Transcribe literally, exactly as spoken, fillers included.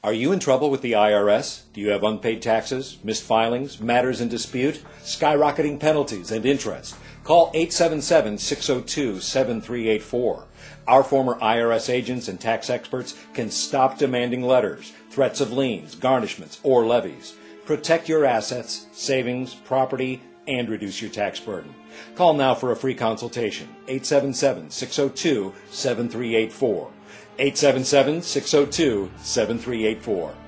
Are you in trouble with the I R S? Do you have unpaid taxes, missed filings, matters in dispute, skyrocketing penalties and interest? Call eight seven seven, six zero two, seven three eight four. Our former I R S agents and tax experts can stop demanding letters, threats of liens, garnishments, or levies. Protect your assets, savings, property, and reduce your tax burden. Call now for a free consultation. eight seven seven, six zero two, seven three eight four. eight seven seven, six zero two, seven three eight four.